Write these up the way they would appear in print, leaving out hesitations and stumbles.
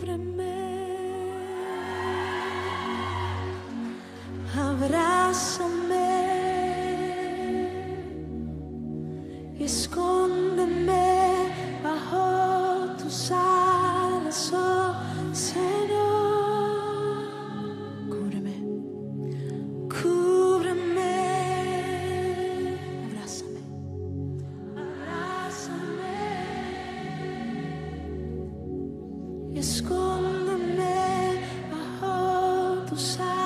Abrázame y escóndeme bajo tus alas, oh Señor. Cúbreme, cúbreme, abrázame, abrázame y escóndeme bajo tus alas.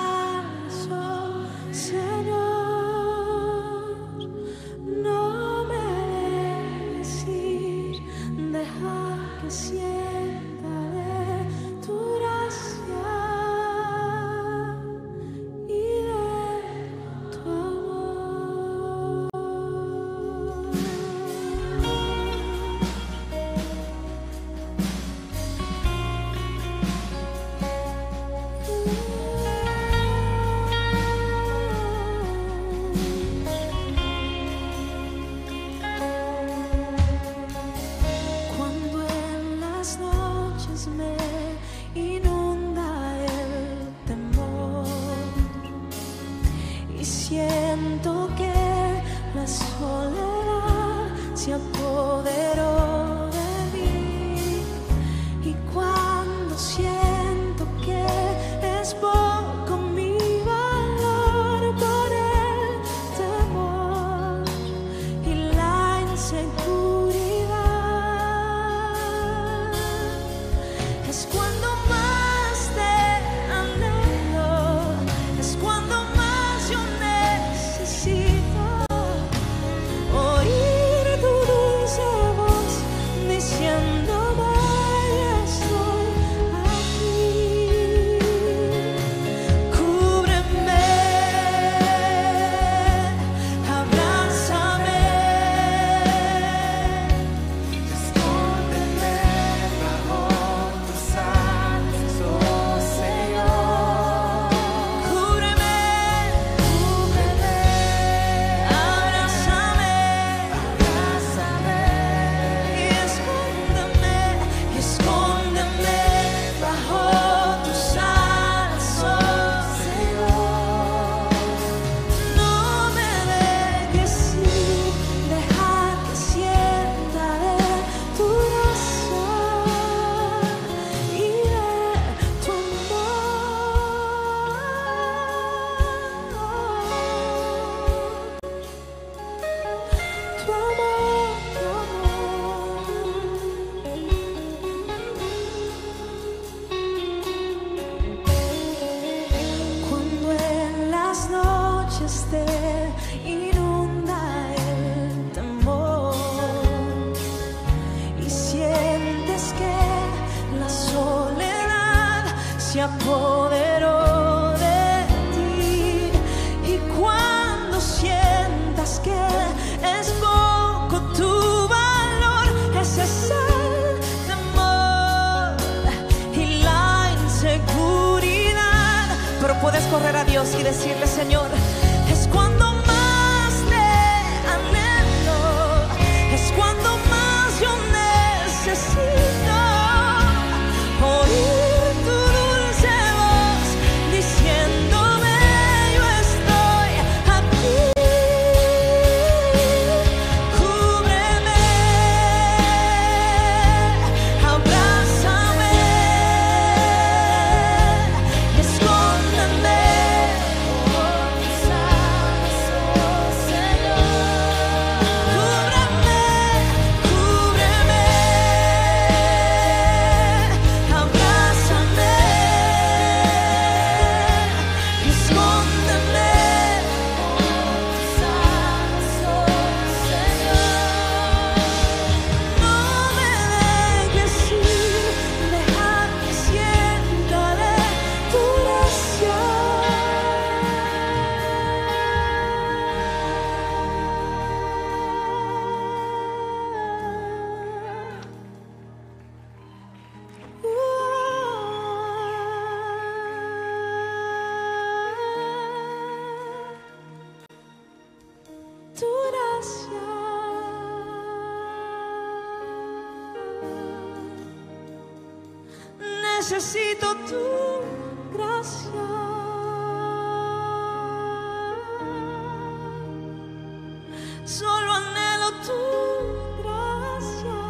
Siento que la soledad se apoderó de mí, y cuando siento que es poco mi valor por el temor y la inseguridad, es cuando más te anhelo, es cuando oír tu dulce voz diciéndome estoy aquí. Cúbreme, abrázame, escóndeme bajo tus alas, oh Señor. Cúbreme, cúbreme, abrázame. Escóndeme bajo tus alas, oh Señor. No me dejes ir, deja que sienta de tu gracia y de tu Cuando en las noches te inunda el temor y sientes que la soledad se apoderó de ti, y cuando sientas que es poco tu valor, ese es el temor y la inseguridad, pero puedes correr a Dios y decirle: Señor, es cuando más te anhelo, es cuando más yo necesito oír tu dulce voz diciéndome yo estoy aquí. Cúbreme, abrázame y escóndeme por tus alas, oh Señor. Cúbreme, cúbreme, abrázame y escóndeme por tus alas, oh Señor. No me dejes ir, deja que sienta de tu gracia. Tu gracia. necesito tu gracia. Solo anhelo tu gracia.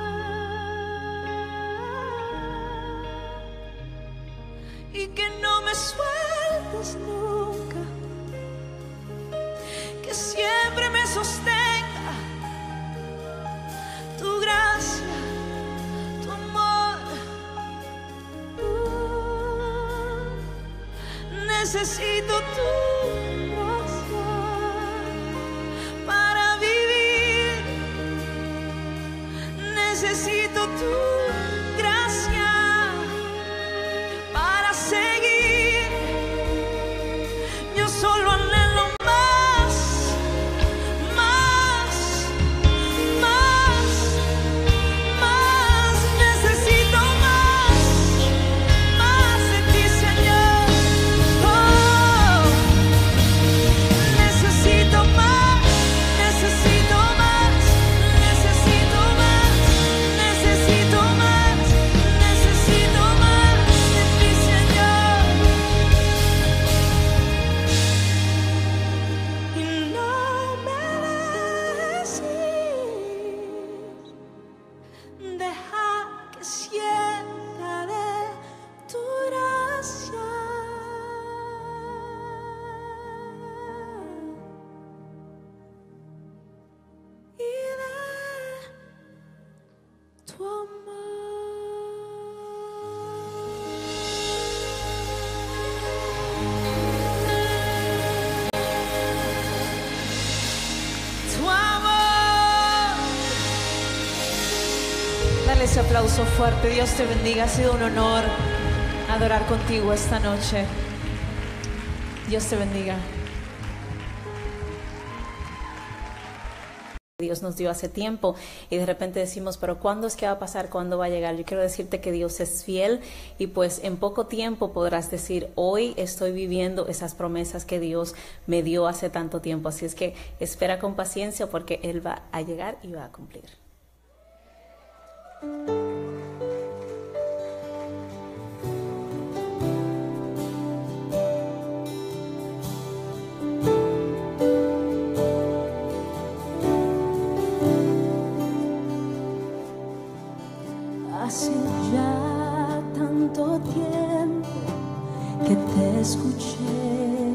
Y que no me sueltes nunca, que siempre me sostenga tu gracia, tu amor. Necesito tu gracia para vivir. Necesito tu gracia para seguir. Yo solo anhelo más, más, más, más. Necesito más de ti, Señor. Oh, necesito más, necesito más, necesito más, necesito más, necesito más de ti, Señor. Y no me dejes ir, deja que sienta de tu gracia y de tu amor. Tu amor. Dale ese aplauso fuerte. Dios te bendiga. Ha sido un honor adorar contigo esta noche. Dios te bendiga. Dios nos dio hace tiempo y de repente decimos, pero ¿cuándo es que va a pasar? ¿Cuándo va a llegar? Yo quiero decirte que Dios es fiel y pues en poco tiempo podrás decir, hoy estoy viviendo esas promesas que Dios me dio hace tanto tiempo. Así es que espera con paciencia porque Él va a llegar y va a cumplir. Hace ya tanto tiempo que te escuché,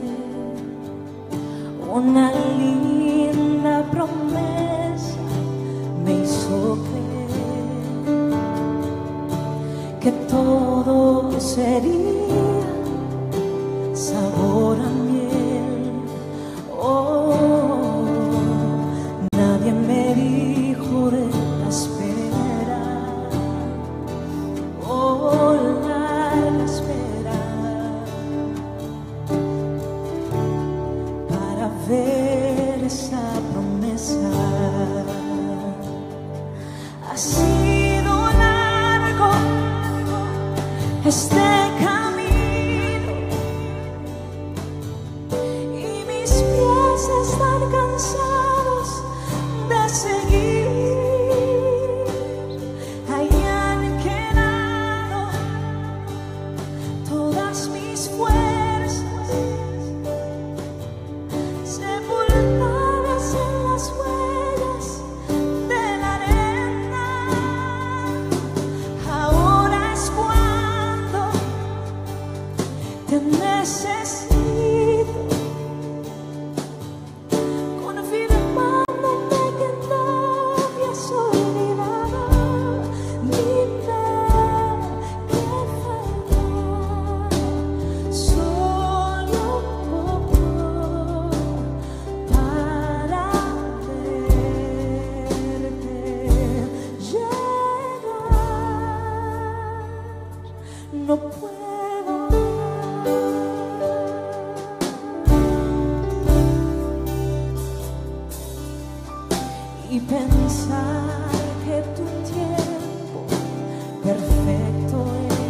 una linda promesa me hizo creer que todo sería sabor a miel. Oh, nadie me dijo de la espera, oh, la espera, para ver esa promesa. Ha sido largo este camino y mis pies están cansados de seguir. Hayan quedado todas mis fuerzas sepultadas en las huellas de la arena. Ahora es cuando te necesito, confirmándome que no me has olvidado. Dime que falta solo un poco para verte llegar. No puedo y pensar que tu tiempo perfecto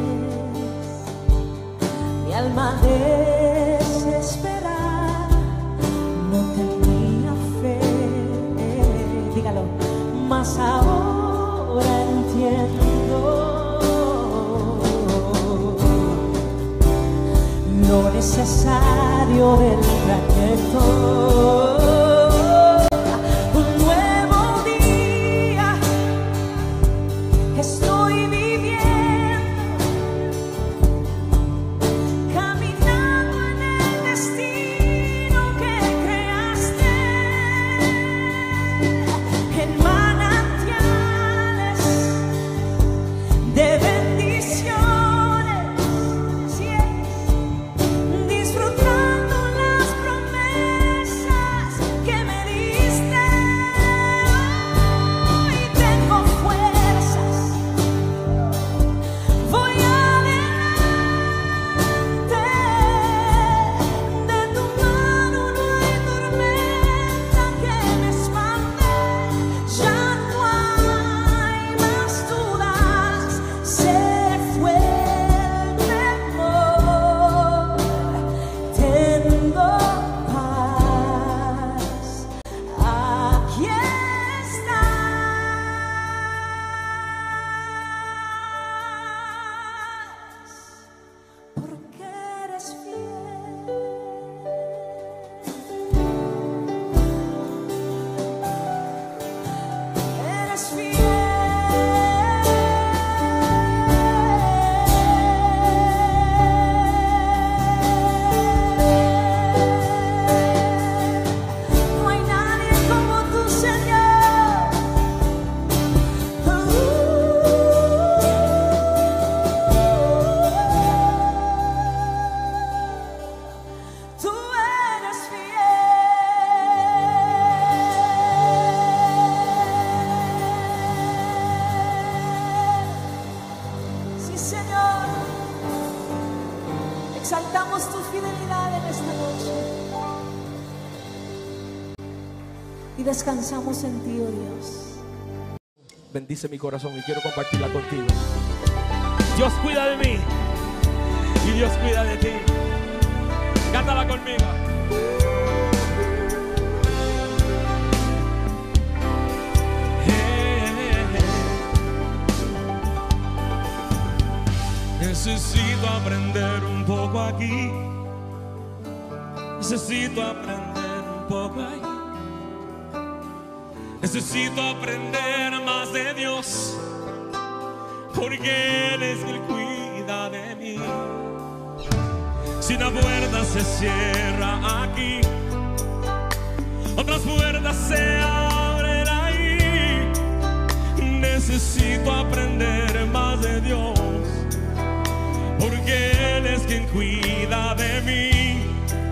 es. Mi alma desesperada no tenía fe, dígalo, mas ahora entiendo necesario del trayecto. Un nuevo día estoy viviendo, caminando en el destino que creaste, en manantiales de bendiciones, así es, disfrutando las promesas que me diste. Hoy tengo fuerzas, voy adelante, de tu mano no hay tormenta que me espante, ya no hay más dudas, se fue el temor, tengo paz, aquí estás, porque eres fiel, eres fiel. No hay nadie como tú, Señor. Tú eres fiel. Sí, Señor. Exaltamos tu fidelidad en esta noche y descansamos en ti, oh Dios. Bendice mi corazón y quiero compartirla contigo. Dios cuida de mí y Dios cuida de ti. Cántala conmigo. Necesito aprender un poco aquí. Necesito aprender un poco ahí. Necesito aprender más de Dios, porque Él es quien cuida de mí. Si una puerta se cierra aquí, otras puertas se abren ahí. Necesito aprender más de Dios, porque Él es quien cuida de mí.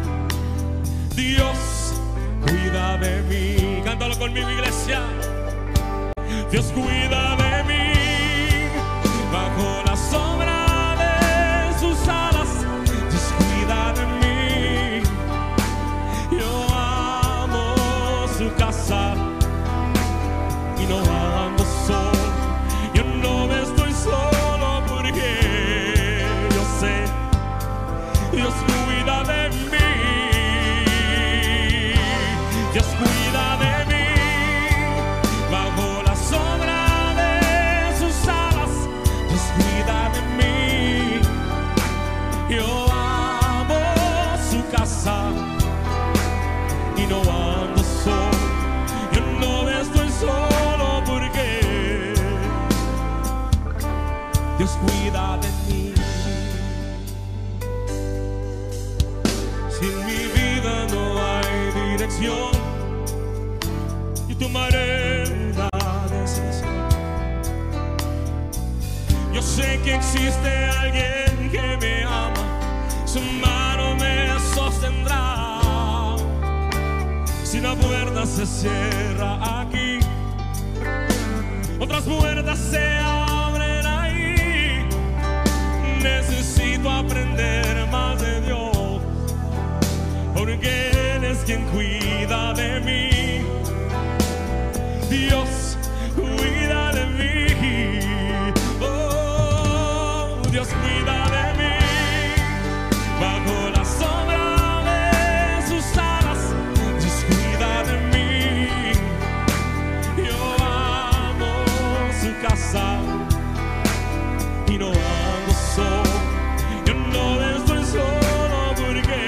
Dios cuida de mí. Cántalo conmigo, iglesia. Dios cuida de mí. Bajo la sombra de sus alas, Dios cuida de mí. Yo amo su casa y no ando solo. Yo no estoy solo porque yo sé Dios cuida de mí. Dios cuida de mí. Bajo la sombra de sus alas, Dios cuida de mí. Yo amo su casa y no ando solo. Yo no estoy solo porque Dios cuida de mí. Si en mi vida no hay dirección, yo tomaré una decisión. Yo sé que existe alguien que me ama, su mano me sostendrá. Si una puerta se cierra aquí, otras puertas se abren ahí. Necesito aprender más de Dios, porque Él es quien cuida de mí. Dios cuida de mí. Oh, Dios cuida de mí. Bajo la sombra de sus alas, Dios cuida de mí. Yo amo su casa y no ando solo. Yo no estoy solo porque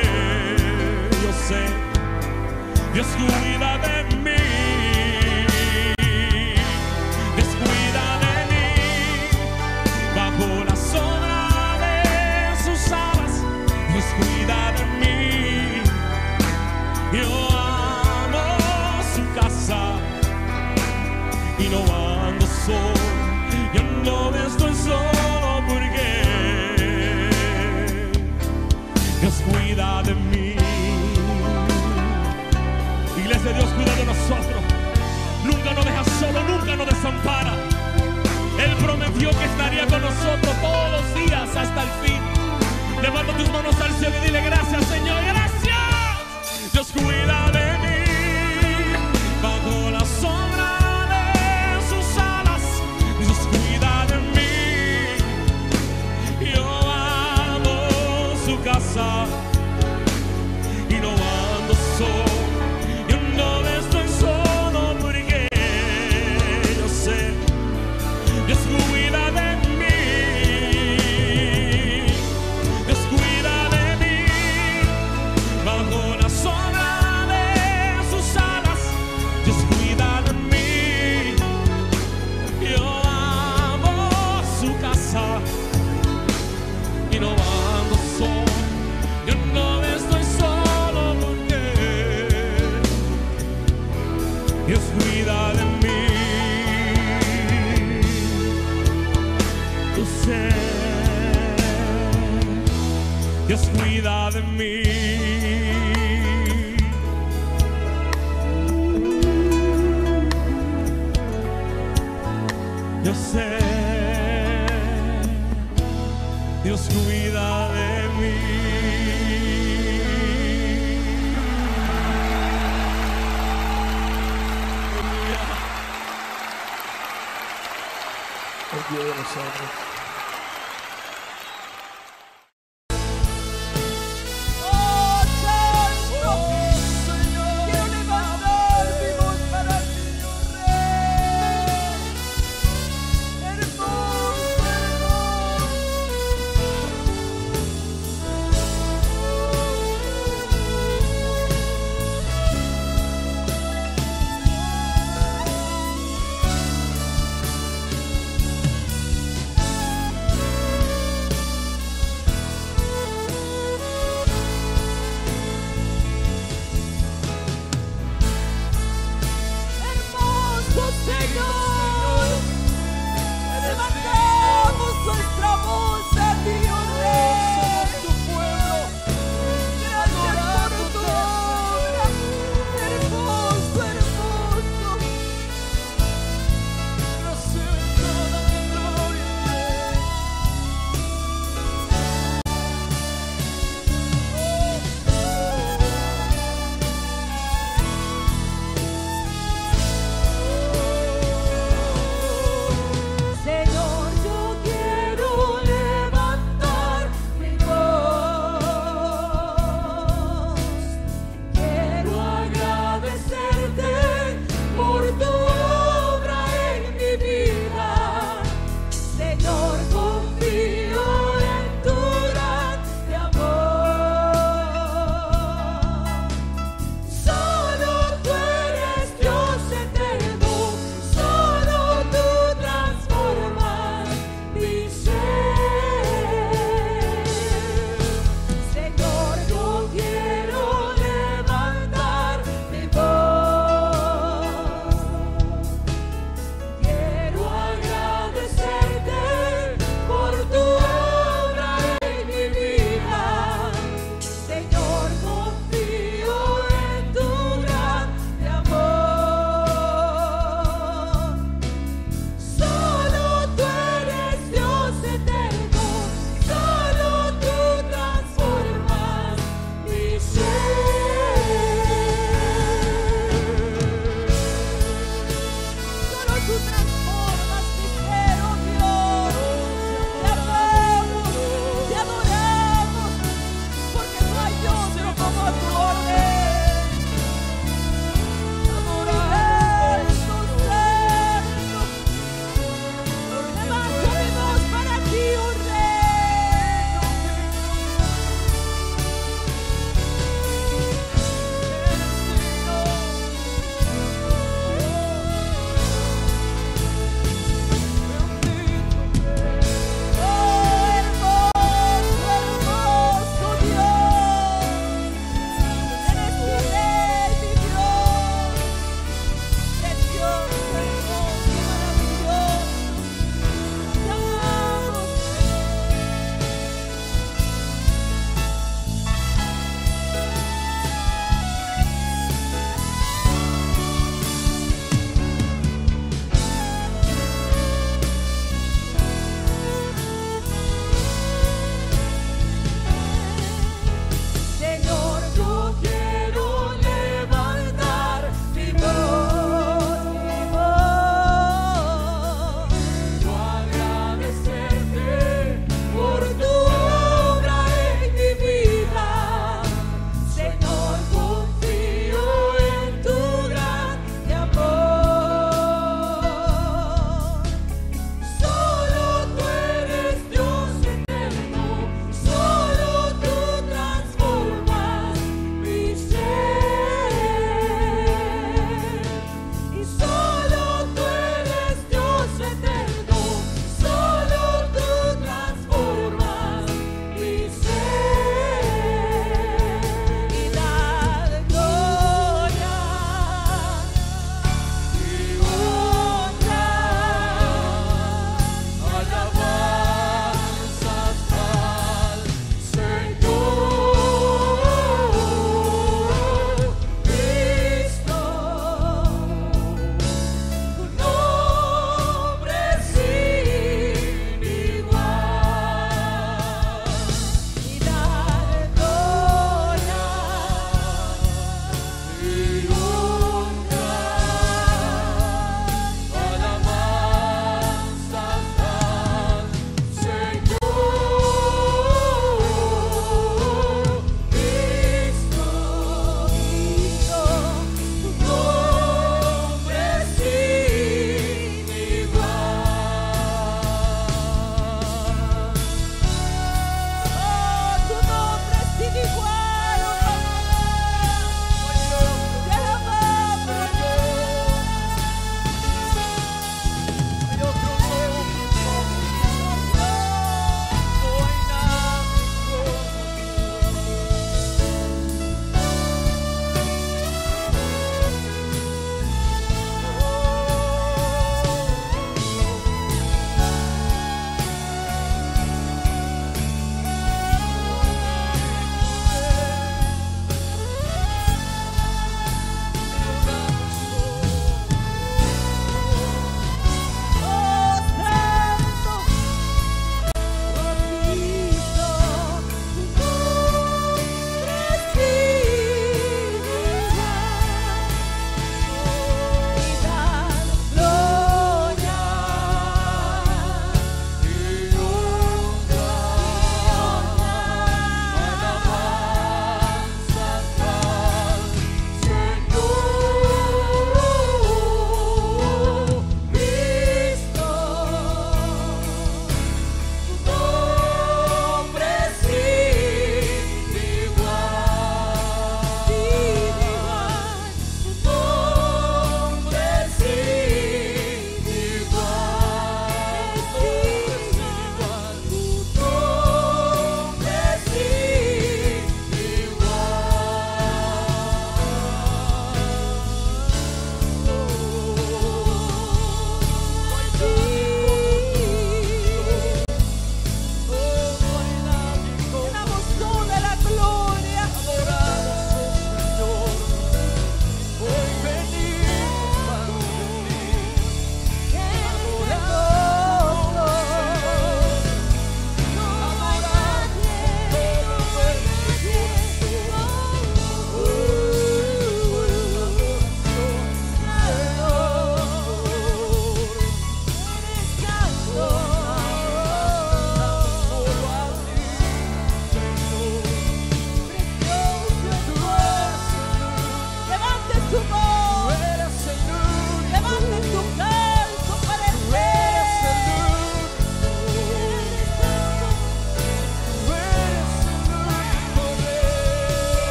y no ando solo. Yo no estoy solo porque Dios cuida de mí. Iglesia, Dios cuida de nosotros. Nunca nos deja solo, nunca nos desampara. Él prometió que estaría con nosotros todos los días hasta el fin. Levanta tus manos al cielo y dile gracias, Señor, gracias. Dios cuida de mí bajo la sombra de sus alas. Dios cuida de mí. Yo amo su casa y no ando solo. Yo no estoy solo porque yo sé Dios cuida de mí. Dios cuida de mí bajo la sombra de sus alas. Dios cuida de mí. Yo amo su casa y no ando solo. Yo no estoy solo porque Dios cuida de mí. Yo sé, Dios cuida de mí. Yo sé, Dios cuida de mí. El Dios de nosotros. Quiero levantar mi voz para ti, oh Rey. Hermoso,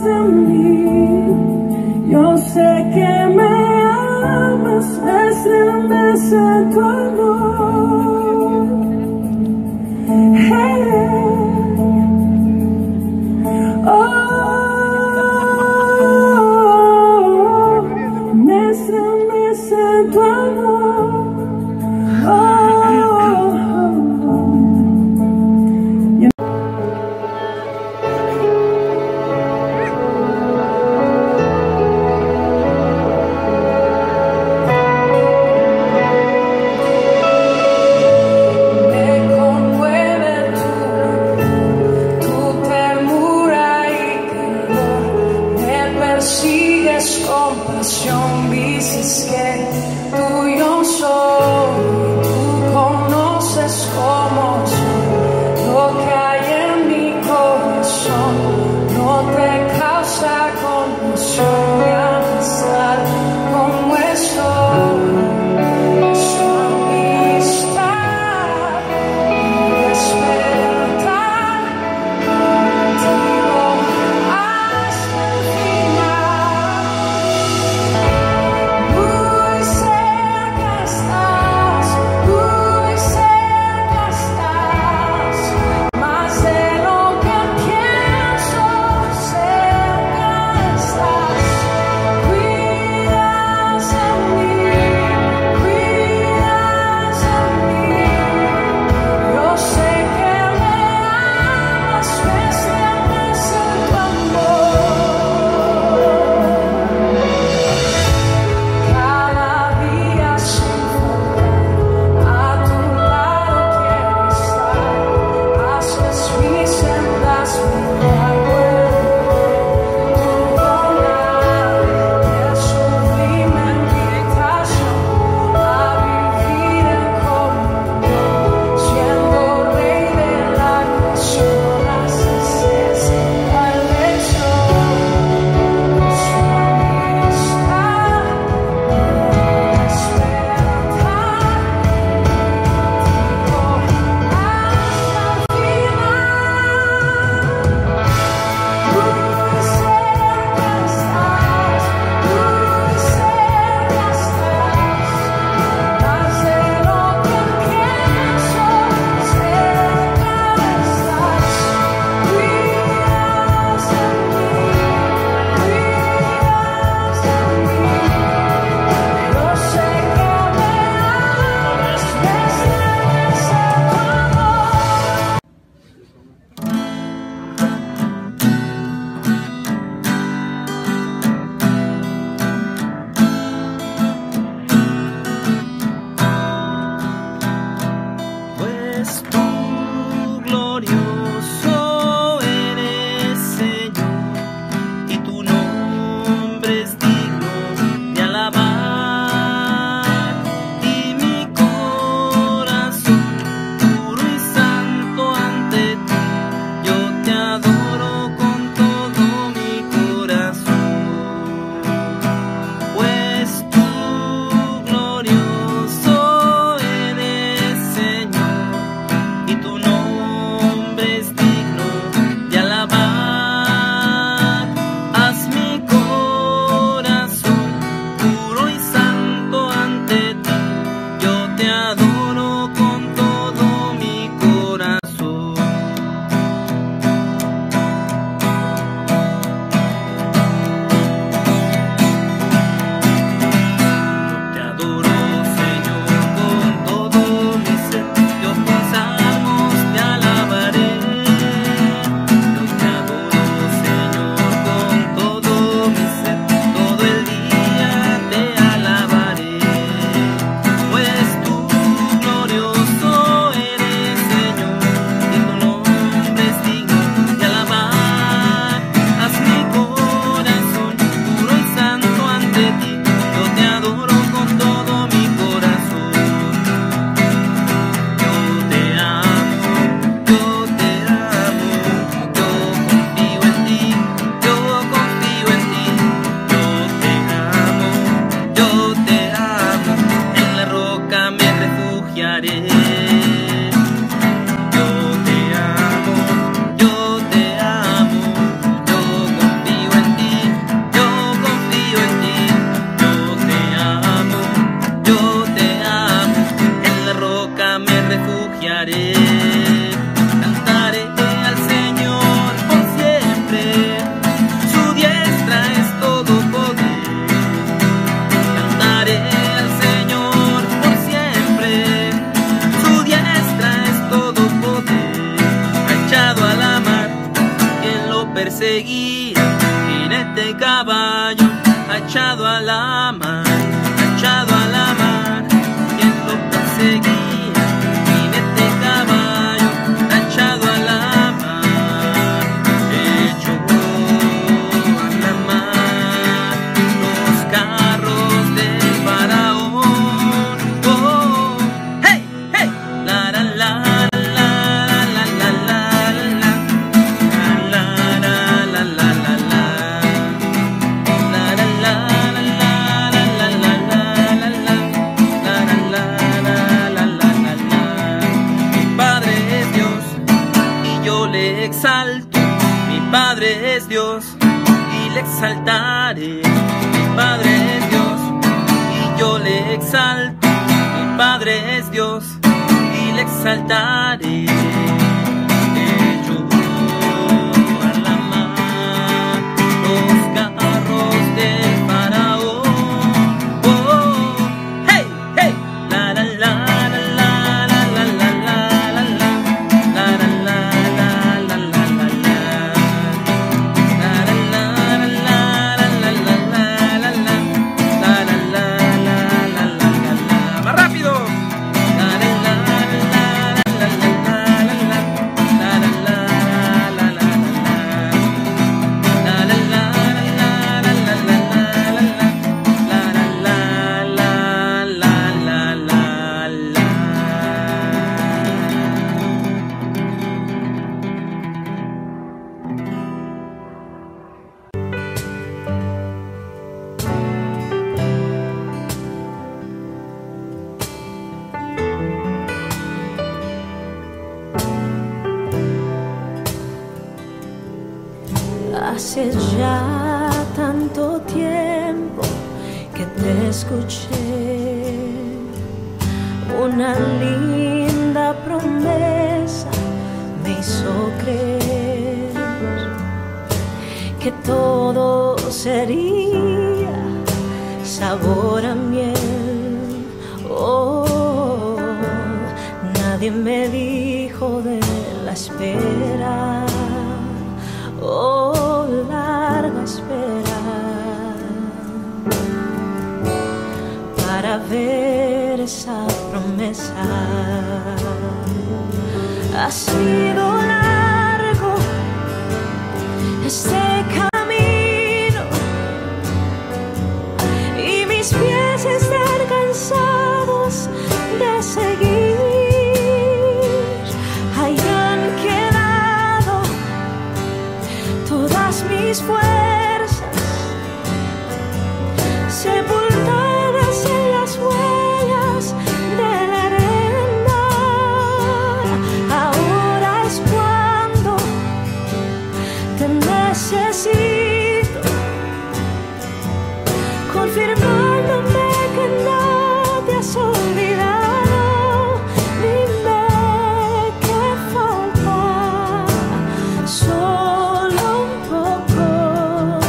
de mí. Yo sé que me amas, estremece tu amor. Hey. Oh, me estremece tu amor. Muy cerca estás. perseguir, jinete caballo, echado a la mar, echado a la mar. Quien lo perseguía, jinete caballo, echado a la mar, echó a la mar los carros del faraón. Oh, hey, hey, la la la. Mi Padre es Dios y le exaltaré. Mi Padre es Dios y yo le exalto. Mi Padre es Dios y le exaltaré. Echó a la mar los carros del faraón. Oh, hey, hey, la la la. Hace ya tanto tiempo que te escuché, una linda promesa me hizo creer que todo sería sabor a miel. Oh, nadie me dijo de la espera. Oh, larga espera para ver esa promesa. Ha sido largo este camino y mis pies están cansados de seguir. Hayan quedado todas mis fuerzas sepultadas en las huellas de la arena. Ahora es cuando te necesito, confirmándome que no te has olvidado. Dime qué falta, solo un poco.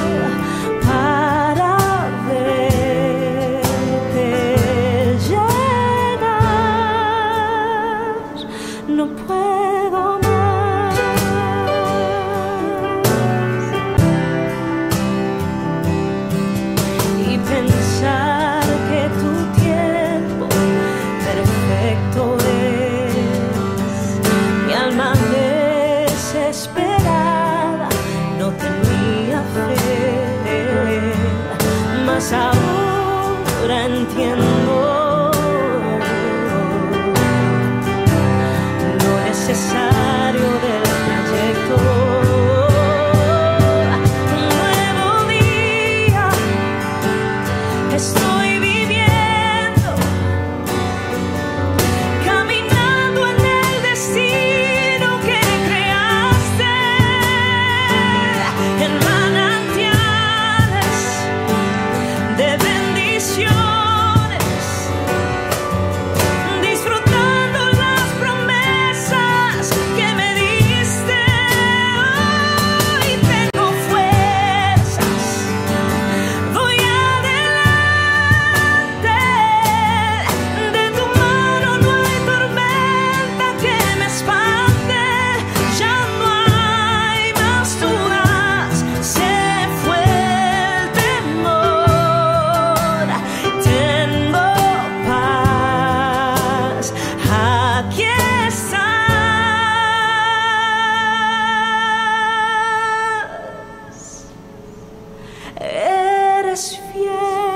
eres fiel.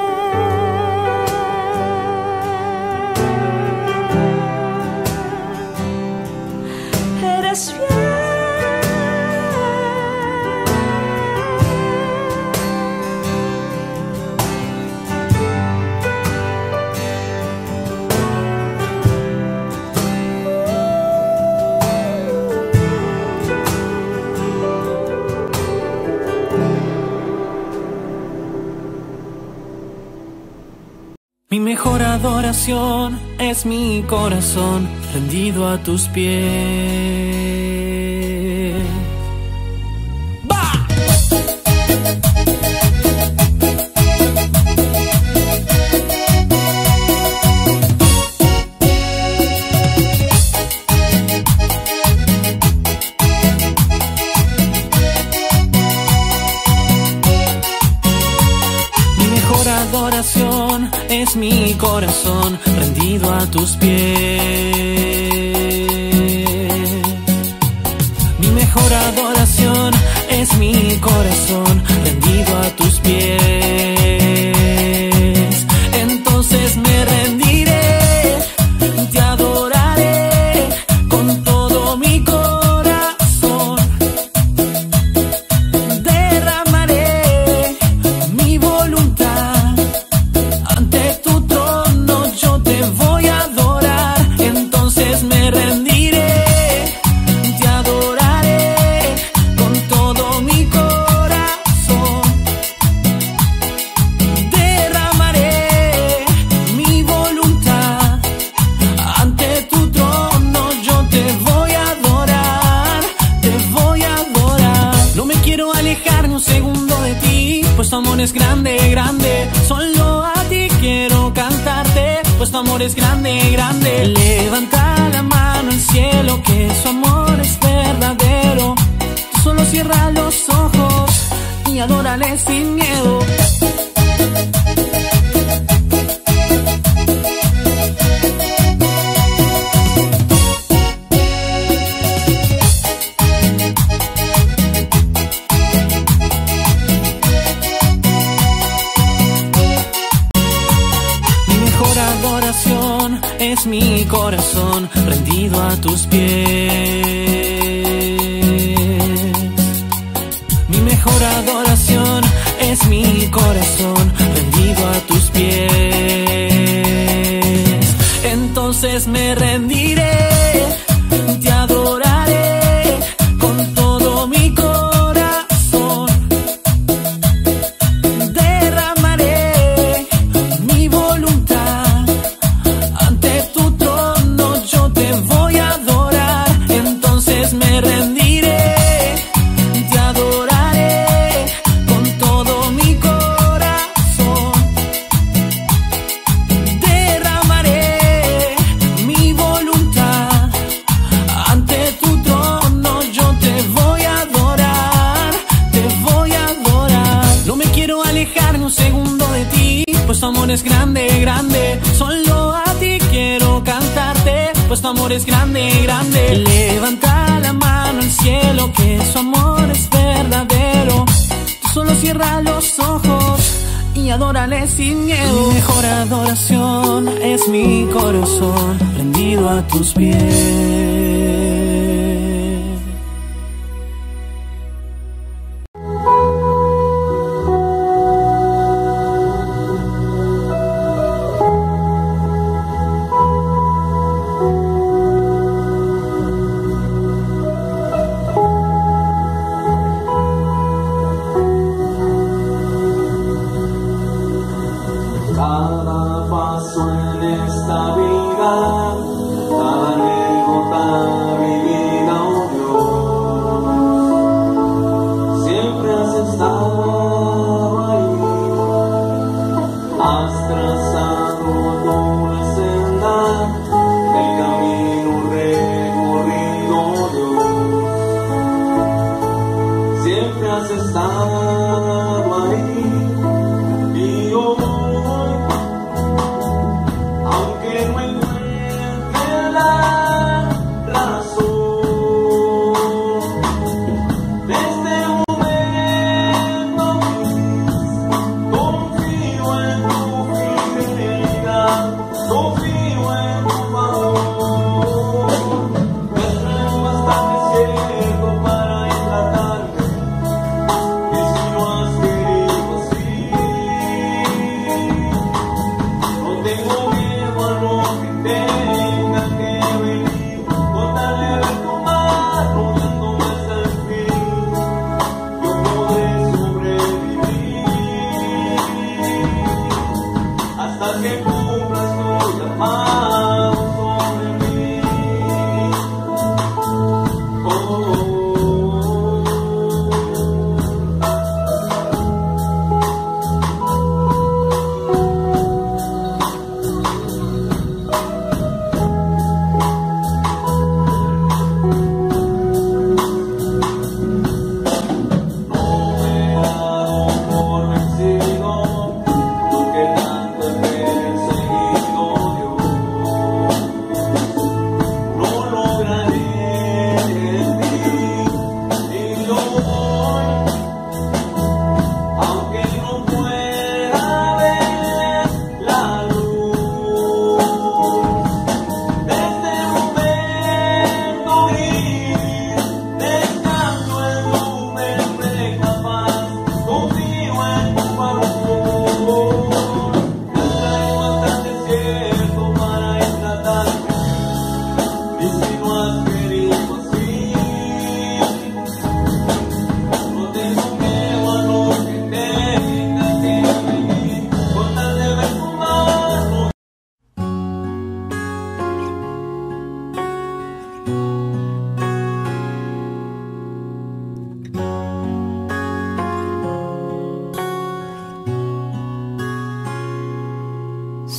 Eres fiel. Mi mejor adoración es mi corazón rendido a tus pies. ¡Va! Mi mejor adoración es mi corazón rendido a tus pies. Mi mejor adoración es mi corazón rendido a tus pies. Entonces me rendiré, te adoraré con todo mi corazón. Derramaré mi voluntad ante tu trono, yo te voy a adorar. Entonces me rendiré, te adoraré con todo mi corazón. Derramaré mi voluntad ante tu trono, yo te voy a adorar, te voy a adorar. No me quiero alejar ni un segundo de ti, pues tu amor es grande, grande. Solo a ti quiero cantarte, pues tu amor es grande, grande. Levanta la mano al cielo, que su amor es verdadero. Solo cierra los ojos y adórale sin miedo. Mi mejor adoración es mi corazón rendido a tus pies. Mi mejor adoración es mi corazón rendido a tus pies. Entonces me rendiré, te adoraré con todo mi corazón. Derramaré mi voluntad ante tu trono, yo te voy a adorar. Entonces me rendiré, te adoraré con todo mi corazón. Derramaré mi voluntad ante tu trono, yo te voy a adorar, te voy a adorar. No me quiero alejar ni un segundo de ti, pues tu amor es grande, grande. Solo a ti quiero cantarte, pues tu amor es grande, grande. Levanta la mano al cielo, que su amor es verdadero. Tú solo cierra los ojos y adórale sin miedo. Mi mejor adoración es mi corazón rendido a tus pies. Cada paso en esta vida, cada gota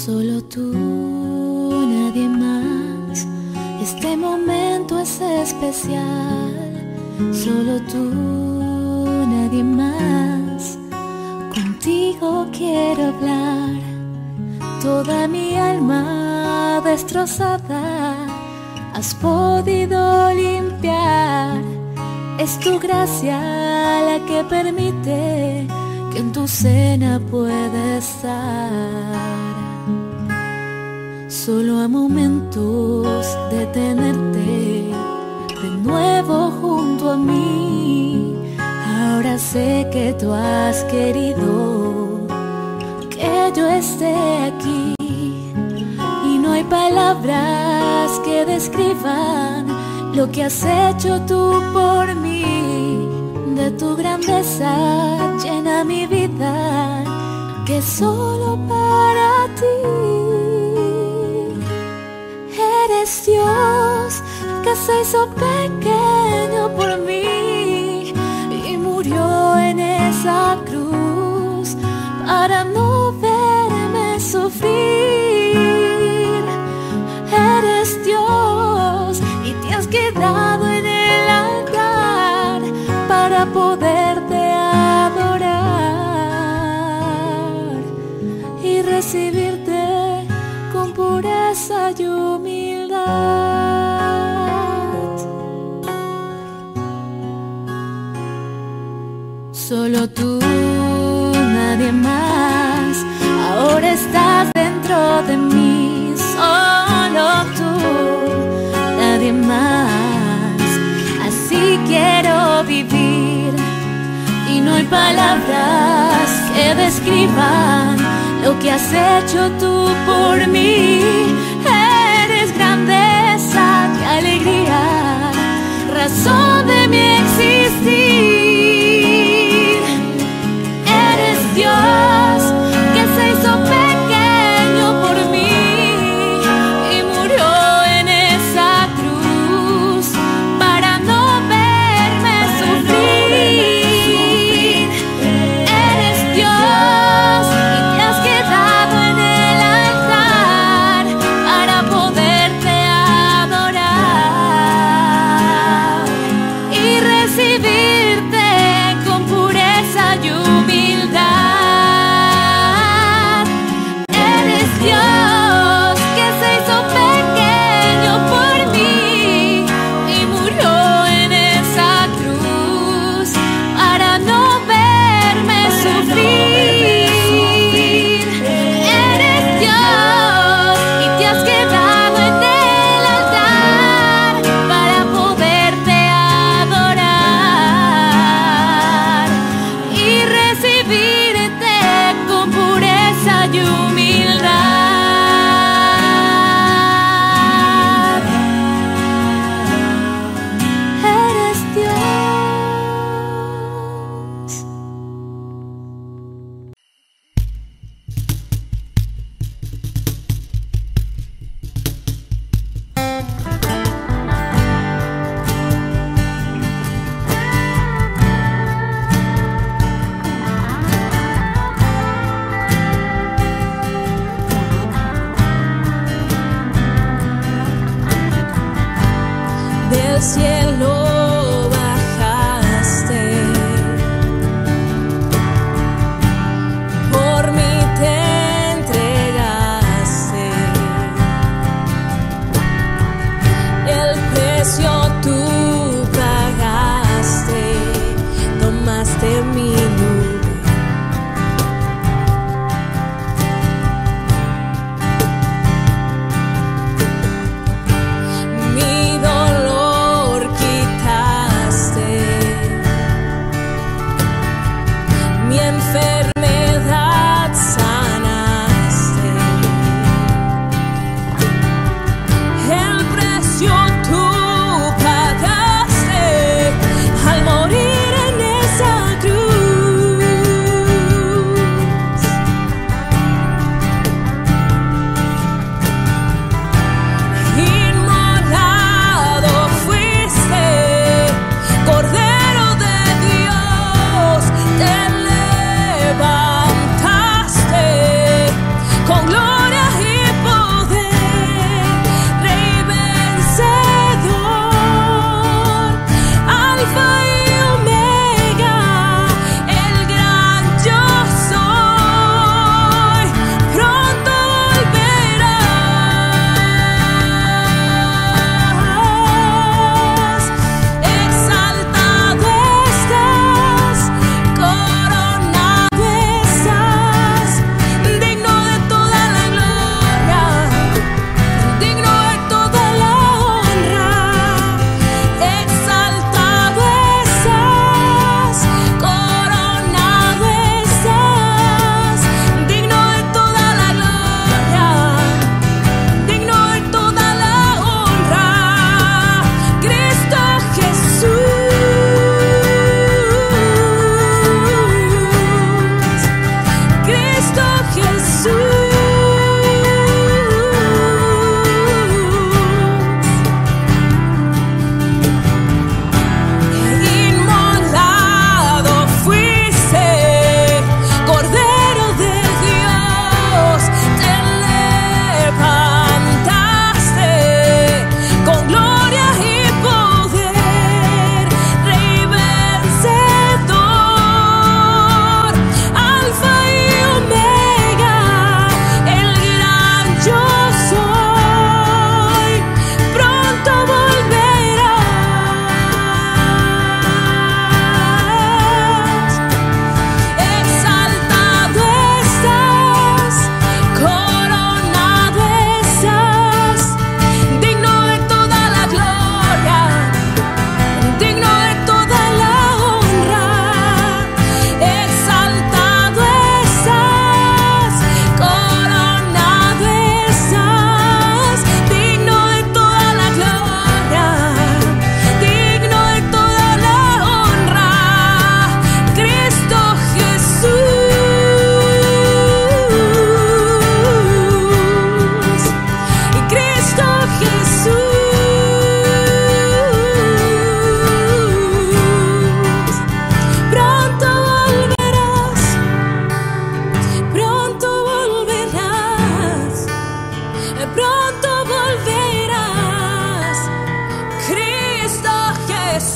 Solo tú, nadie más. Este momento es especial. Solo tú, nadie más. Contigo quiero hablar. Toda mi alma destrozada has podido limpiar. Es tu gracia la que permite que en tu cena pueda estar. Solo a momentos de tenerte de nuevo junto a mí. Ahora sé que tú has querido que yo esté aquí. Y no hay palabras que describan lo que has hecho tú por mí. De tu grandeza llena mi vida, que solo para ti. Eres Dios que se hizo pequeño por mí y murió en esa cruz para no verme sufrir. Eres Dios y te has quedado en el altar para poderte adorar y recibirte con pureza y humildad. Solo tú, nadie más. Ahora estás dentro de mí. Solo tú, nadie más. Así quiero vivir. Y no hay palabras que describan lo que has hecho tú por mí. Eres grandeza y alegría, razón de mi existir. Eres Dios que se hizo pequeño por mí y murió en esa cruz para no verme sufrir. Eres Dios y te has quedado en el altar para poderte adorar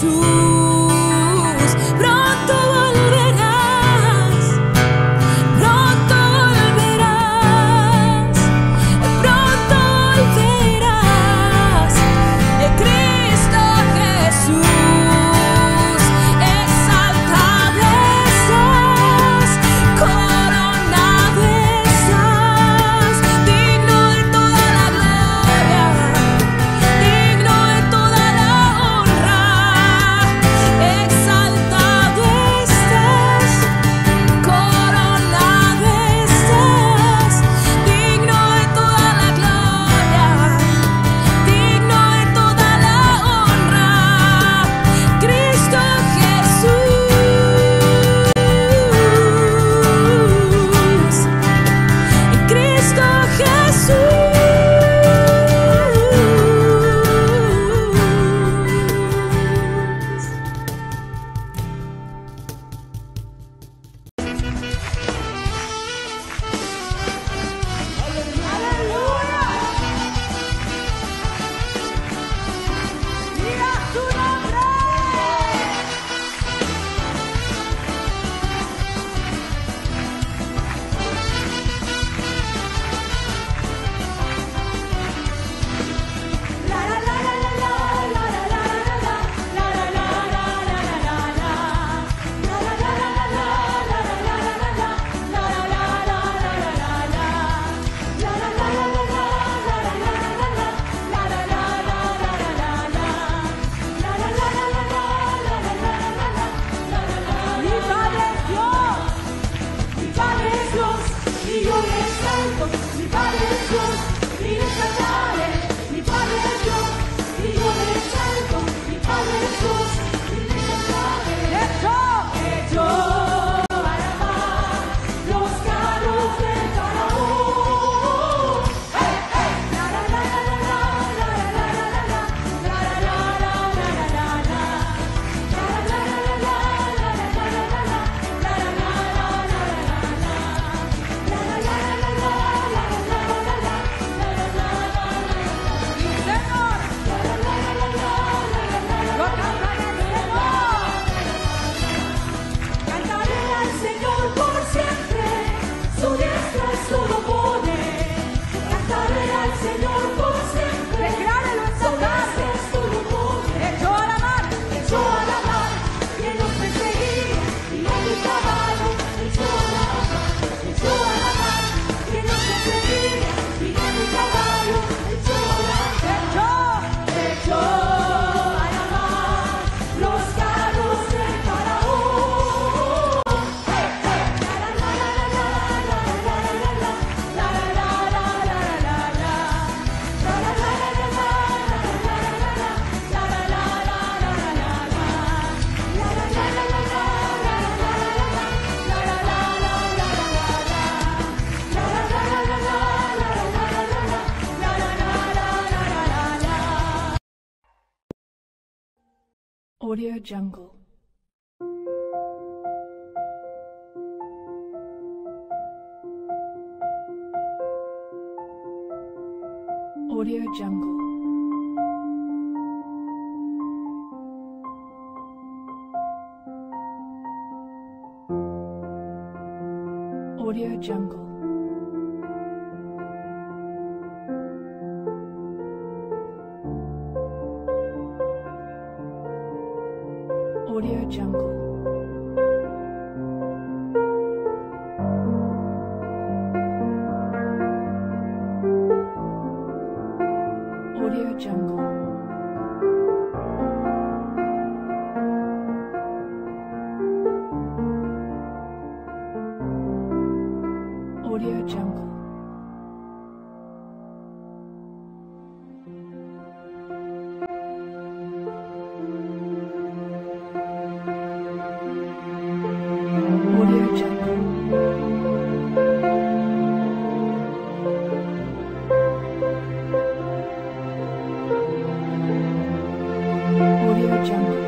Jesús, pronto volverás, pronto volverás, pronto volverás, de Cristo Jesús, exaltado estás, coronado estás, digno de toda la gloria, digno de toda la honra, exaltado estás, coronado estás, digno de toda la gloria, digno de toda la honra, Cristo Jesús, Cristo Jesús. Audio Jungle. Audio Jungle. Audio Jungle. Audio Jungle. Audio Jungle. Audio Jungle. Audio Jungle. Audio Jungle.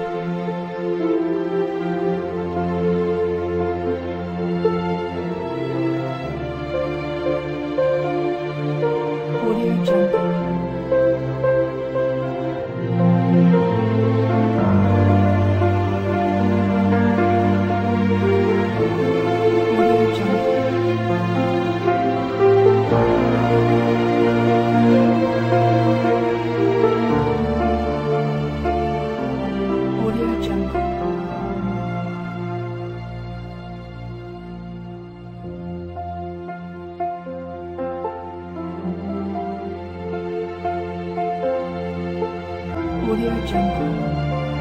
Audio Jungle.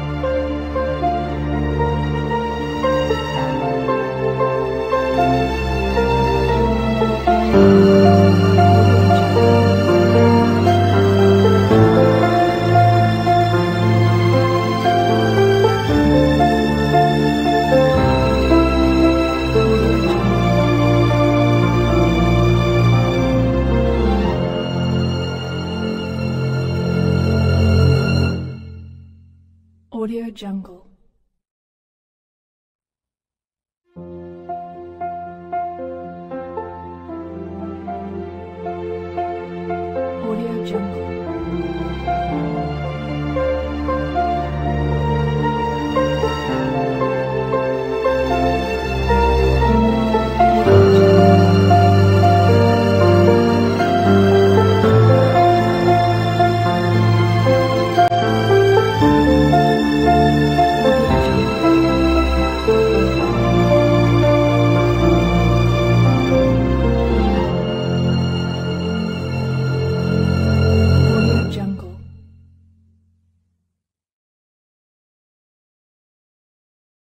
Audio Jungle. Audio Jungle.